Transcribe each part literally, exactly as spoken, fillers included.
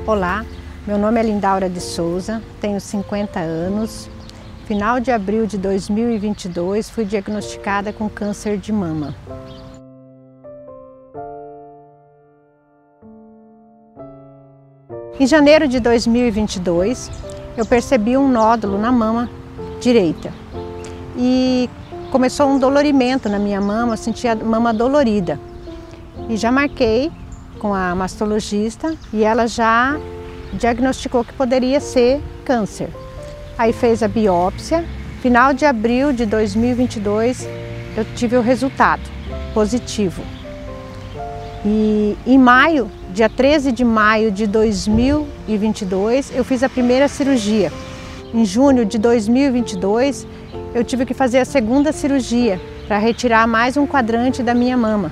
Olá, meu nome é Lindaura de Souza, tenho cinquenta anos. Final de abril de dois mil e vinte e dois, fui diagnosticada com câncer de mama. Em janeiro de dois mil e vinte e dois, eu percebi um nódulo na mama direita e começou um dolorimento na minha mama, eu sentia a mama dolorida. E já marquei com a mastologista e ela já diagnosticou que poderia ser câncer. Aí fez a biópsia. Final de abril de dois mil e vinte e dois, eu tive o resultado positivo. E em maio, dia treze de maio de dois mil e vinte e dois, eu fiz a primeira cirurgia. Em junho de dois mil e vinte e dois, eu tive que fazer a segunda cirurgia para retirar mais um quadrante da minha mama.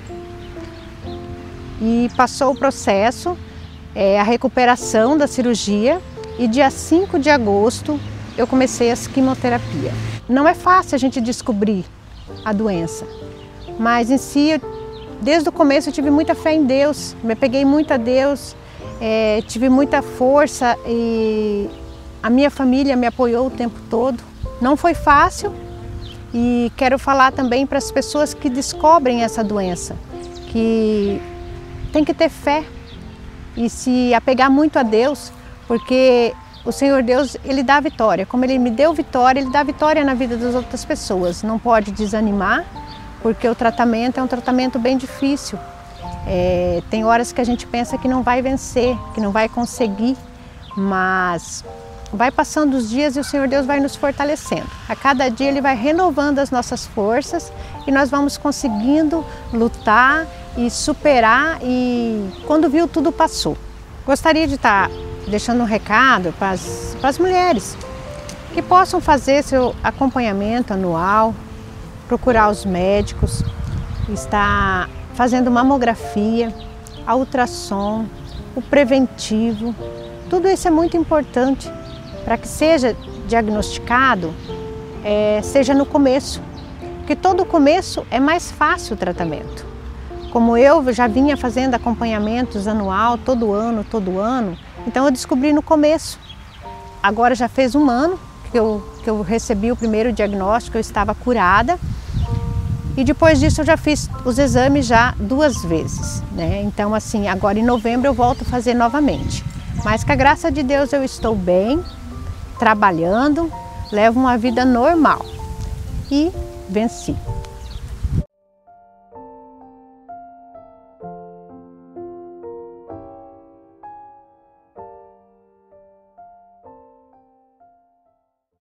E passou o processo, é, a recuperação da cirurgia, e dia cinco de agosto eu comecei a quimioterapia. Não é fácil a gente descobrir a doença, mas em si, eu, desde o começo eu tive muita fé em Deus, me peguei muito a Deus, é, tive muita força e a minha família me apoiou o tempo todo. Não foi fácil e quero falar também para as pessoas que descobrem essa doença, que tem que ter fé e se apegar muito a Deus, porque o Senhor Deus, Ele dá vitória. Como Ele me deu vitória, Ele dá vitória na vida das outras pessoas. Não pode desanimar, porque o tratamento é um tratamento bem difícil. É, tem horas que a gente pensa que não vai vencer, que não vai conseguir, mas vai passando os dias e o Senhor Deus vai nos fortalecendo. A cada dia Ele vai renovando as nossas forças e nós vamos conseguindo lutar e superar, e quando viu, tudo passou. Gostaria de estar deixando um recado para as, para as mulheres que possam fazer seu acompanhamento anual, procurar os médicos, estar fazendo mamografia, a ultrassom, o preventivo. Tudo isso é muito importante para que seja diagnosticado, é, seja no começo, porque todo começo é mais fácil o tratamento. Como eu já vinha fazendo acompanhamentos anual, todo ano, todo ano, então eu descobri no começo. Agora já fez um ano que eu, que eu recebi o primeiro diagnóstico, eu estava curada. E depois disso eu já fiz os exames já duas vezes, né? Então assim, agora em novembro eu volto a fazer novamente. Mas com a graça de Deus eu estou bem, trabalhando, levo uma vida normal e venci.